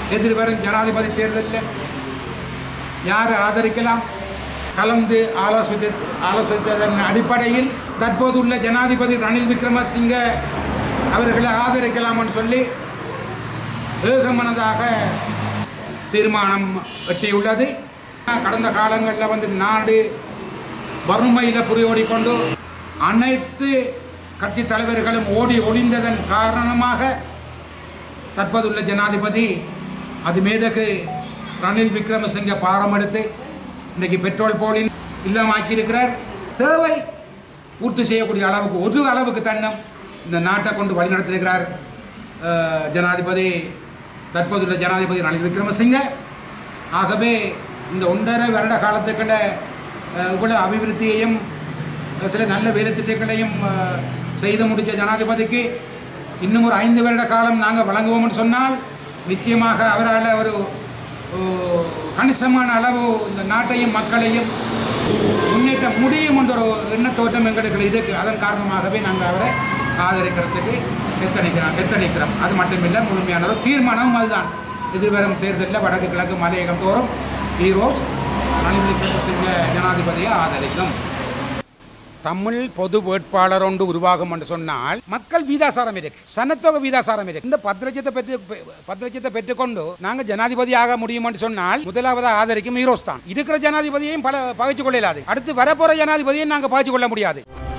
எதிர்வரும் ஜனாதிபதி தேர்தலில் யாரை ஆதரிக்கலாம் கலந்து ஆலோசித்ததன் அடிப்படையில் தற்போதுள்ள ஜனாதிபதி ரணில் விக்ரமசிங்க அவர்களை ஆதரிக்கலாம்னு சொல்லி ஏகமனதாக தீர்மானம் எட்டியுள்ளது. கடந்த காலங்களில் நாடு வறுமையில் புரியோடிக்கொண்டு அனைத்து கட்சி தலைவர்களும் ஓடி ஒளிந்ததன் காரணமாக தற்போதுள்ள ஜனாதிபதி அது மேதகு ரணில் விக்ரமசிங்க பாரம் எடுத்து இன்றைக்கு பெட்ரோல் போலின் இல்லமாக்கியிருக்கிறார். தேவை பூர்த்தி செய்யக்கூடிய அளவுக்கு ஒரு அளவுக்கு தன்னம் இந்த நாட்டை கொண்டு வழிநடத்திருக்கிறார் ஜனாதிபதி தற்போதுள்ள ஜனாதிபதி ரணில் விக்ரமசிங்க. ஆகவே இந்த 1.5 வருட காலத்துக்குள்ள இவ்வளவு அபிவிருத்தியையும் சில நல்ல வேலை திட்டங்களையும் செய்து முடித்த ஜனாதிபதிக்கு இன்னும் ஒரு 5 வருட காலம் நாங்கள் வழங்குவோம்னு சொன்னால் நிச்சயமாக அவரால் ஒரு கணிசமான அளவு இந்த நாட்டையும் மக்களையும் முன்னேற்ற முடியும் என்ற ஒரு எண்ணத்தோட்டம் எங்களுக்கு இருக்குது. அதன் காரணமாகவே நாங்கள் அவரை ஆதரிக்கிறதுக்கு எத்தனைக்கிறோம். அது மட்டுமில்லை, முழுமையான தீர்மானமும் அதுதான். எதிர்வரும் தேர்தலில் வடக்கு கிழக்கு மலையகம் தோறும் ஈரோஸ் ரணில் விக்ரமசிங்க ஜனாதிபதியை ஆதரிக்கும். தமிழ் பொது வேட்பாளர் ஒன்று உருவாகும் என்று சொன்னால் மக்கள் வீதாசாரம் இருக்கு, சனத்தொகை வீதாசாரம் இருக்கு. இந்த 10 லட்சத்தை பெற்றுக்கொண்டு நாங்கள் ஜனாதிபதியாக முடியும் என்று சொன்னால் முதலாவது ஆதரிக்கும் ஈரோஸ் தான். இருக்கிற ஜனாதிபதியையும் பகைச்சு கொள்ள இயலாது, அடுத்து வரப்போற ஜனாதிபதியையும் நாங்கள் பகைச்சு கொள்ள முடியாது.